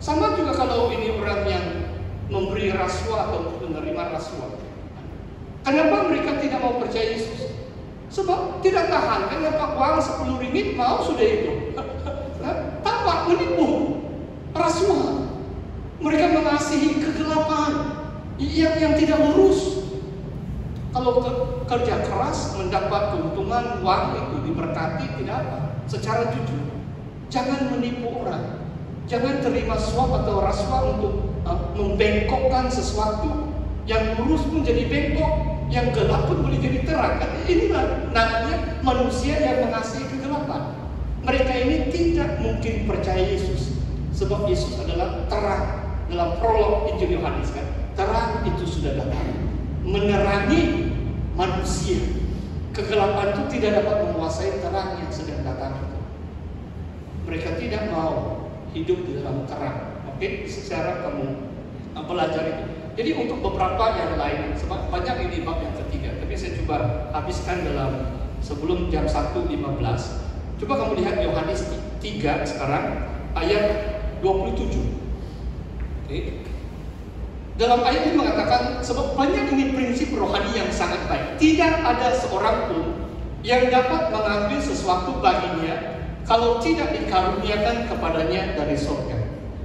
Sama juga kalau ini orang yang memberi rasuah atau menerima rasuah. Kenapa mereka tidak mau percaya Yesus? Sebab tidak tahan. Kenapa uang 10 ringgit mau sudah itu? Tanpa menipu, rasuah. Mereka mengasihi kegelapan yang tidak lurus. Kalau kerja keras mendapat keuntungan, uang itu diberkati, tidak apa. Secara jujur, jangan menipu orang. Jangan terima suap atau rasuah untuk membengkokkan sesuatu yang lurus pun jadi bengkok, yang gelap pun boleh jadi terang. Inilah namanya manusia yang mengasihi kegelapan. Mereka ini tidak mungkin percaya Yesus, sebab Yesus adalah terang. Dalam prolog Injil Yohanes kan, terang itu sudah datang menerangi manusia. Kegelapan itu tidak dapat menguasai terang yang sedang datang itu. Mereka tidak mau hidup di dalam terang. Oke, secara kamu belajar itu. Jadi untuk beberapa yang lain, sebab banyak ini bab yang ketiga, tapi saya coba habiskan dalam sebelum jam 1.15. Coba kamu lihat Yohanes 3 sekarang ayat 27. Okay. Dalam ayat ini mengatakan, sebab banyak ini prinsip rohani yang sangat baik. Tidak ada seorang pun yang dapat mengambil sesuatu baginya kalau tidak dikaruniakan kepadanya dari surga.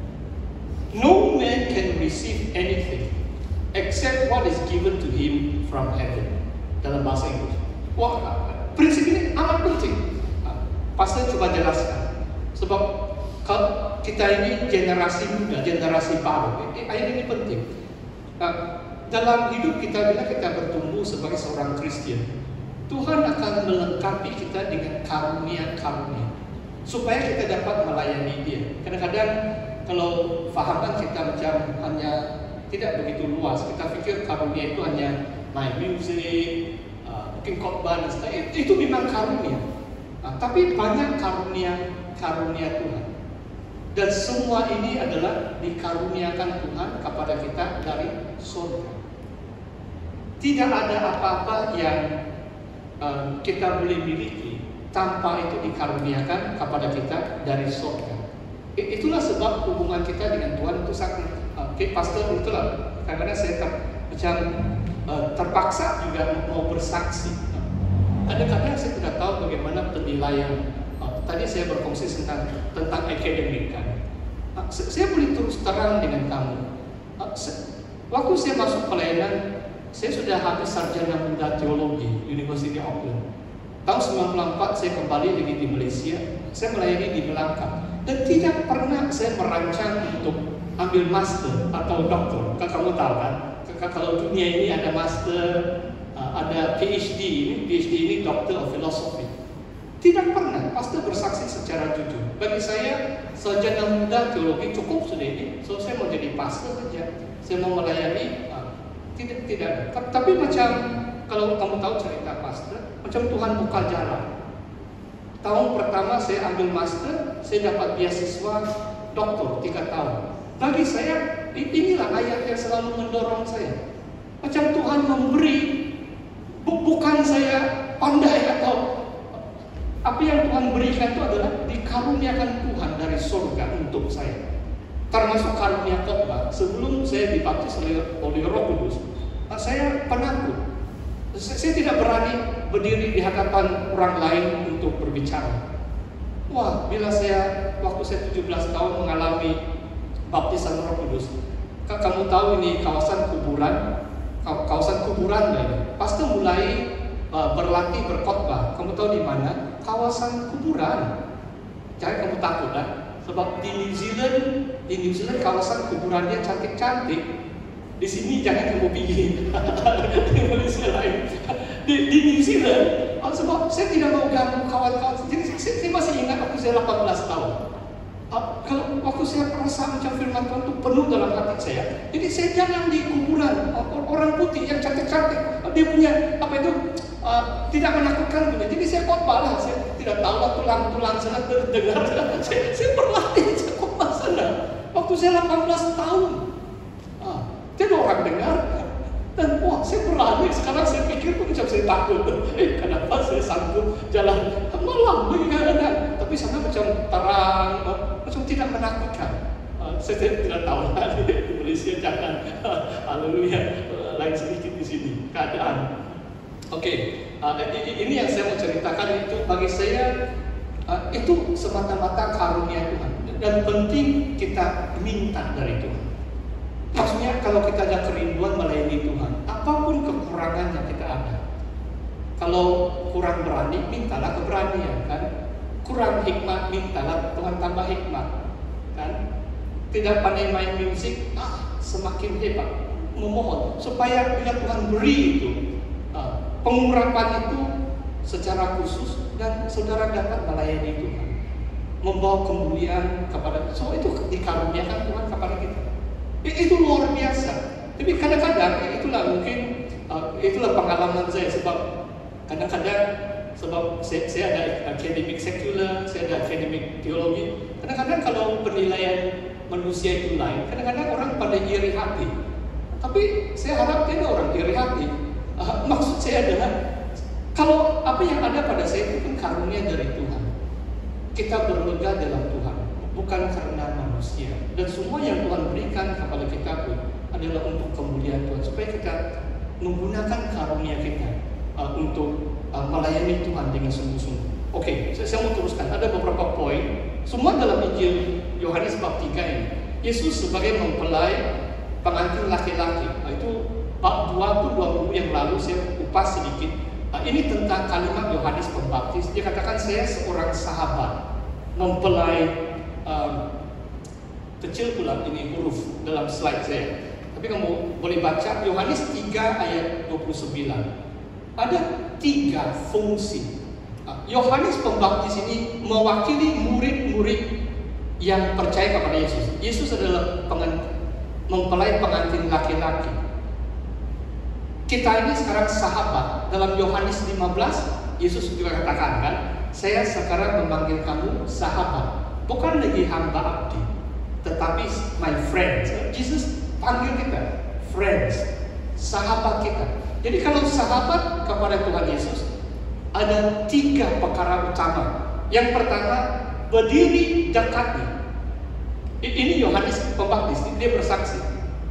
No man can receive anything except what is given to him from heaven. Dalam bahasa Inggris. Wah, prinsip ini amat penting. Pastor coba jelaskan. Sebab kalau kita ini generasi muda, generasi baru, ayat ini penting. Dalam hidup kita bila kita bertumbuh sebagai seorang Kristen, Tuhan akan melengkapi kita dengan karunia-karunia supaya kita dapat melayani Dia. Kadang-kadang kalau fahaman kita macam hanya tidak begitu luas, kita pikir karunia itu hanya main music, mungkin khotbah dan sebagainya. Itu memang karunia. Tapi banyak karunia Tuhan. Dan semua ini adalah dikaruniakan Tuhan kepada kita dari surga. Tidak ada apa-apa yang kita boleh miliki tanpa itu dikaruniakan kepada kita dari surga. Itulah sebab hubungan kita dengan Tuhan itu sangat. Pastor itulah kadang-kadang saya macam terpaksa juga mau bersaksi. Ada kadang saya tidak tahu bagaimana penilaian. Tadi saya berfungsi tentang akademik kan. Saya boleh terus terang dengan kamu. Waktu saya masuk pelayanan, saya sudah habis sarjana muda teologi University of Auckland. Tahun 94 saya kembali lagi di Malaysia. Saya melayani di Melaka dan tidak pernah saya merancang untuk ambil master atau doktor. Kamu tahu kan? Kalau dunia ini ada master, ada PhD. PhD ini Doctor of Philosophy. Tidak pernah, pastor bersaksi secara jujur. Bagi saya, sarjana muda teologi cukup sudah ini. So saya mau jadi pastor saja. Saya mau melayani, tidak. Tapi macam kalau kamu tahu cerita pastor, macam Tuhan buka jalan. Tahun pertama saya ambil master, saya dapat beasiswa doktor 3 tahun. Bagi saya, inilah ayat yang selalu mendorong saya. Macam Tuhan memberi, bukan saya pandai atau apa yang Tuhan berikan itu adalah dikaruniakan Tuhan dari surga untuk saya. Termasuk karunia khotbah. Sebelum saya dibaptis oleh Roh Kudus, saya penakut. Saya tidak berani berdiri di hadapan orang lain untuk berbicara. Wah, bila waktu saya 17 tahun mengalami baptisan Roh Kudus. Kamu tahu ini kawasan kuburan Pastor mulai berlatih berkhotbah. Kamu tahu di mana? Kawasan kuburan. Jangan kamu takut lah. Sebab di New Zealand kawasan kuburannya cantik-cantik. Di sini jangan kamu pergi. Di Malaysia lain. Di New Zealand, sebab saya tidak mau ganggu kawan-kawan. Jadi saya masih ingat waktu saya 18 tahun. Kalau waktu saya merasa macam firman Tuhan itu penuh dalam hati saya. Jadi saya jalan di kuburan orang putih yang cantik-cantik. Dia punya tidak menakutkan punya. Jadi saya khotbah lah. Saya tidak tahu lah tulang-tulang sana terdengar. Saya berlatih saya khotbah sana. Waktu saya 18 tahun. Tidak orang dengar. Dan saya berani. Sekarang saya pikir macam saya takut. Kenapa saya sanggup jalan malam begini kadang-kadang. Tapi sana macam terang, macam tidak menakutkan. Saya tidak tahu di Indonesia jangan. Haleluya. Lain sedikit di sini keadaan. Oke, ini yang saya mau ceritakan itu bagi saya itu semata-mata karunia Tuhan dan penting kita minta dari Tuhan. Maksudnya kalau kita ada kerinduan melayani Tuhan, apapun kekurangan yang kita ada. Kalau kurang berani, mintalah keberanian kan. Kurang hikmat, mintalah Tuhan tambah hikmat kan. Tidak pandai main musik, semakin hebat. Memohon supaya bila Tuhan beri itu pengurapan itu secara khusus dan saudara dapat melayani Tuhan, membawa kemuliaan kepada. So itu dikaruniakan Tuhan kepada kita. Itu luar biasa. Tapi kadang-kadang itulah mungkin itulah pengalaman saya sebab kadang-kadang sebab saya ada akademik sekuler, saya ada akademik teologi. Kadang-kadang kalau penilaian manusia itu lain, kadang-kadang orang pada iri hati. Tapi saya harap tidak orang iri hati. Maksud saya adalah kalau apa yang ada pada saya itu kan karunia dari Tuhan. Kita bermegah dalam Tuhan, bukan karena manusia. Dan semua yang Tuhan berikan kepada kita pun adalah untuk kemuliaan Tuhan, supaya kita menggunakan karunia kita untuk melayani Tuhan dengan sungguh-sungguh. Oke, saya mau teruskan. Ada beberapa poin. Semua dalam Injil Yohanes bab 3 ini. Yesus sebagai mempelai pengantin laki-laki. Itu bab 2 itu 2 minggu yang lalu saya kupas sedikit. Ini tentang kalimat Yohanes Pembaptis. Dia katakan saya seorang sahabat mempelai. Kecil pula ini huruf dalam slide saya. Tapi kamu boleh baca Yohanes 3 ayat 29. Ada 3 fungsi. Yohanes Pembaptis ini mewakili murid-murid yang percaya kepada Yesus. Yesus adalah mempelai pengantin laki-laki. Kita ini sekarang sahabat. Dalam Yohanes 15, Yesus juga katakan kan, saya sekarang memanggil kamu sahabat, bukan lagi hamba abdi, tetapi my friends. Yesus panggil kita friends, sahabat kita. Jadi kalau sahabat kepada Tuhan Yesus, ada 3 perkara utama. Yang pertama, berdiri dekatnya. Ini Yohanes Pembaptis, dia bersaksi.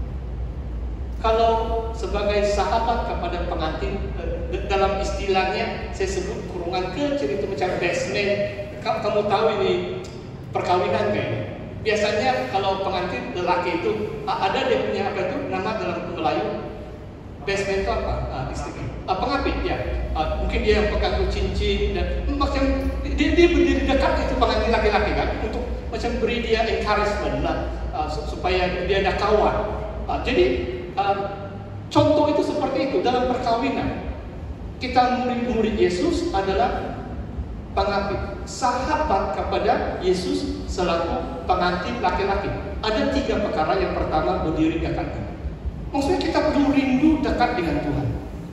Kalau sebagai sahabat kepada pengantin, dalam istilahnya saya sebut kurungan kecil, itu macam basement. Kamu tahu ini perkawinan kayaknya. Biasanya kalau pengantin lelaki itu ada dia punya apa itu nama dalam Melayu. Basement itu apa? Pengapit ya. Mungkin dia yang pegang cincin dan macam dia berdiri dekat itu pengantin laki-laki kan, untuk macam beri dia encouragement lah, supaya dia ada kawan. Jadi contoh itu seperti itu dalam perkawinan. Kita murid-murid Yesus adalah pengapit, sahabat kepada Yesus selaku pengantin laki-laki. Ada 3 perkara. Yang pertama, berdiri dekatnya. Maksudnya kita perlu rindu dekat dengan Tuhan.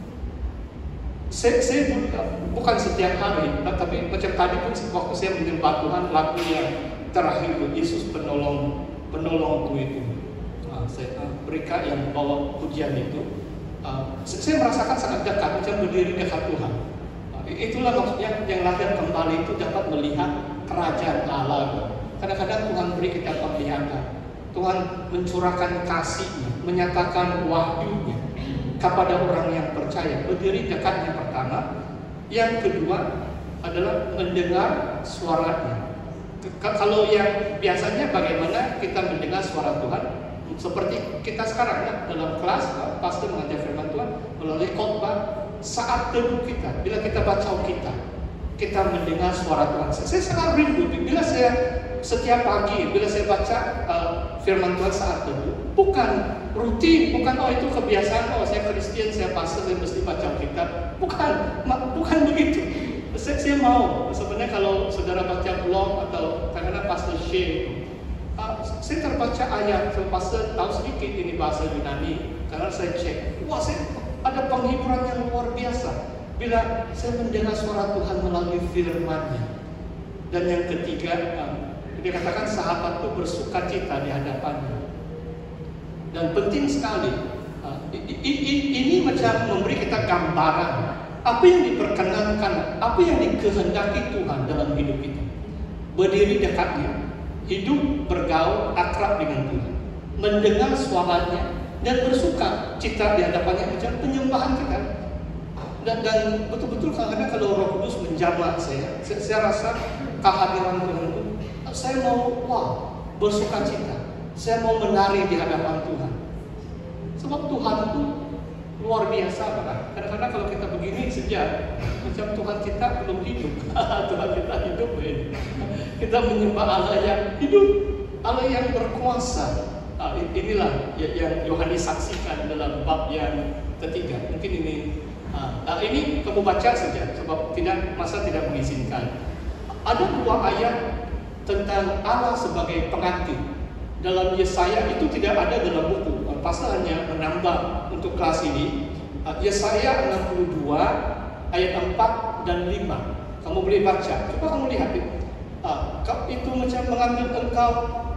Saya bukan setiap hari, tapi macam tadi pun waktu saya menyembah Tuhan, lagu yang terakhir itu Yesus penolongku itu. Saya mereka yang bawa pujian itu, saya merasakan sangat dekat, macam berdiri dekat Tuhan. Itulah maksudnya yang lahir kembali itu dapat melihat kerajaan Allah. Kadang-kadang Tuhan beri kita penglihatan, Tuhan mencurahkan kasih-Nya, menyatakan wahyu-Nya kepada orang yang percaya. Berdiri dekat yang pertama. Yang kedua adalah mendengar suara-Nya. Kalau yang biasanya bagaimana kita mendengar suara Tuhan? Seperti kita sekarang ya, dalam kelas pastor mengajar firman Tuhan melalui khotbah. Saat teduh kita, bila kita baca kita mendengar suara Tuhan. Saya sangat rindu bila saya setiap pagi, bila saya baca firman Tuhan saat teduh. Bukan rutin, bukan itu kebiasaan, saya Kristen, saya pastor, saya mesti baca Alkitab. Bukan begitu. Saya mau, sebenarnya kalau saudara baca blog atau kadang-kadang pastor share, saya terbaca ayat, pastor tahu sedikit ini bahasa Yunani, karena saya cek, saya ada penghiburan yang luar biasa bila saya mendengar suara Tuhan melalui firman-Nya. Dan yang ketiga, dia katakan sahabat itu bersuka cita di hadapan-Nya. Dan penting sekali, ini macam memberi kita gambaran apa yang diperkenankan, apa yang dikehendaki Tuhan dalam hidup kita. Berdiri dekatnya, hidup bergaul akrab dengan Tuhan, mendengar suaranya dan bersuka cita di hadapannya, macam penyembahan kita. Dan betul-betul kadang-kadang kalau Roh Kudus menjamah saya rasa kehadiran Tuhan itu, saya mau bersuka cita, saya mau menari di hadapan Tuhan. Sebab Tuhan itu luar biasa kan. Kadang-kadang kalau kita begini saja, macam Tuhan kita belum hidup. Tuhan kita hidup ini. Kita menyembah Allah yang hidup, Allah yang berkuasa. Inilah yang Yohanes saksikan dalam bab yang ketiga. Mungkin ini kamu baca saja, sebab masa tidak mengizinkan. Ada 2 ayat tentang Allah sebagai pengantin. Dalam Yesaya itu tidak ada dalam buku. Pastor hanya menambah untuk kelas ini. Yesaya 62 ayat 4 dan 5. Kamu boleh baca. Coba kamu lihat itu. Itu macam mengambil engkau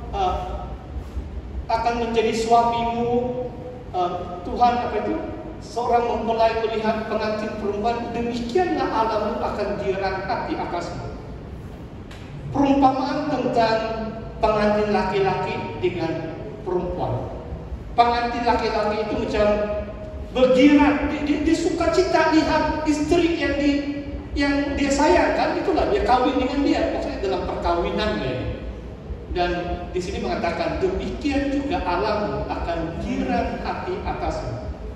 akan menjadi suamimu. Tuhan seorang mempelai melihat pengantin perempuan, demikianlah Allahmu akan dirangkap di atasmu. Perumpamaan tentang pengantin laki-laki dengan perempuan. Pengantin laki-laki itu macam bergirat, dia suka cita lihat istri yang dia sayangkan, itulah dia kawin dengan dia, maksudnya dalam perkawinan dia. Dan di sini mengatakan demikian juga Allahmu akan girang hati atasmu.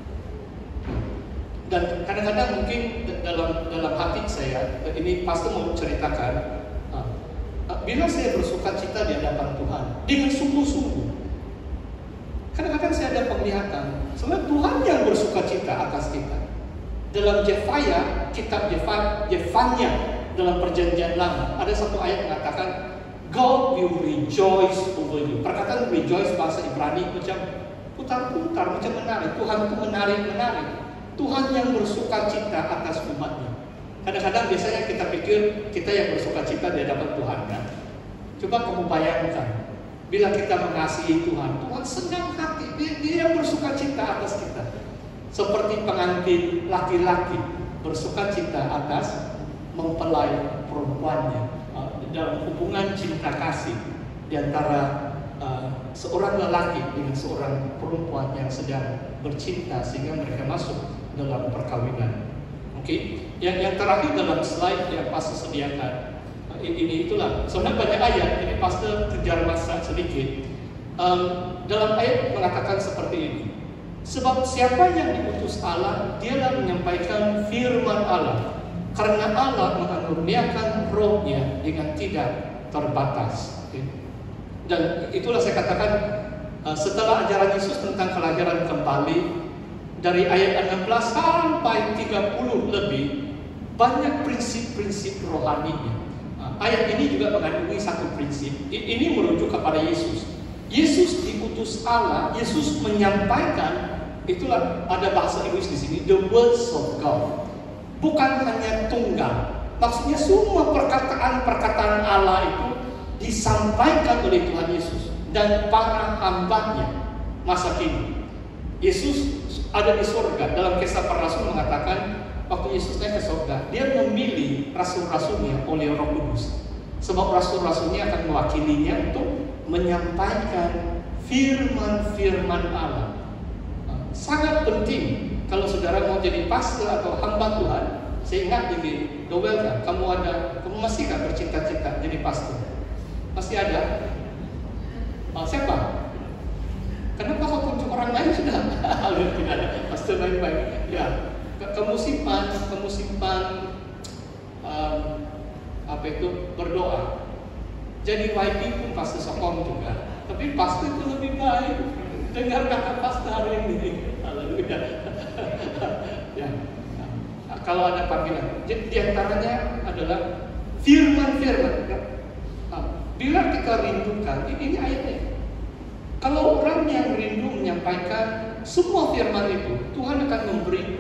Dan kadang-kadang mungkin dalam hati saya, ini pasti mau ceritakan, bila saya bersuka cita di hadapan Tuhan dengan sungguh-sungguh, kadang-kadang saya ada penglihatan sebenarnya Tuhan yang bersuka cita atas kita. Dalam kitab Jefanya dalam perjanjian lama, ada satu ayat mengatakan God will rejoice over you. Perkataan rejoice bahasa Ibrani macam putar-putar, macam menari. Tuhan itu menari-menari. Tuhan yang bersuka cita atas umatnya. Kadang-kadang biasanya kita pikir kita yang bersuka cita di hadapan Tuhan kan. Coba kamu bayangkan, bila kita mengasihi Tuhan, Tuhan senang hati, dia yang bersuka cita atas kita. Seperti pengantin laki-laki bersuka cita atas mempelai perempuannya. Dalam hubungan cinta kasih di antara seorang lelaki dengan seorang perempuan yang sedang bercinta sehingga mereka masuk dalam perkawinan. Oke, yang terakhir dalam slide yang pastor sediakan, itulah. Sebenarnya banyak ayat, ini pastor kejar masa sedikit. Dalam ayat mengatakan seperti ini. Sebab siapa yang diutus Allah, dialah menyampaikan firman Allah. Karena Allah mengaruniakan rohnya dengan tidak terbatas. Okay. Dan itulah saya katakan, setelah ajaran Yesus tentang kelahiran kembali, dari ayat 16 sampai 30 lebih, banyak prinsip-prinsip rohaninya. Ayat ini juga mengandungi satu prinsip. Ini merujuk kepada Yesus. Yesus diutus Allah, Yesus menyampaikan, itulah ada bahasa Inggris di sini, the words of God. Bukan hanya tunggal. Maksudnya semua perkataan-perkataan Allah itu disampaikan oleh Tuhan Yesus dan para hambanya masa kini. Yesus ada di surga. Dalam Kisah Para Rasul mengatakan waktu Yesus naik ke surga, dia memilih rasul-rasulnya oleh Roh Kudus. Sebab rasul-rasulnya akan mewakilinya untuk menyampaikan firman-firman Allah. Sangat penting kalau saudara mau jadi pastor atau hamba Tuhan. Saya ingat ini, Doel kan, kamu masih kan bercita-cita jadi pastor? Masih ada? Siapa? Kenapa kau tunjuk orang lain sudah? Tidak ada. Pastor baik-baik. Ya, kamu simpan berdoa. Jadi YP pun pasti sokong juga. Tapi pastor itu lebih baik. Dengar kata pastor hari ini. Haleluya. Ya. Kalau ada panggilan, di antaranya adalah firman-firman. Bila kita rindukan, ini ayatnya. Kalau orang yang rindu menyampaikan semua firman itu, Tuhan akan memberi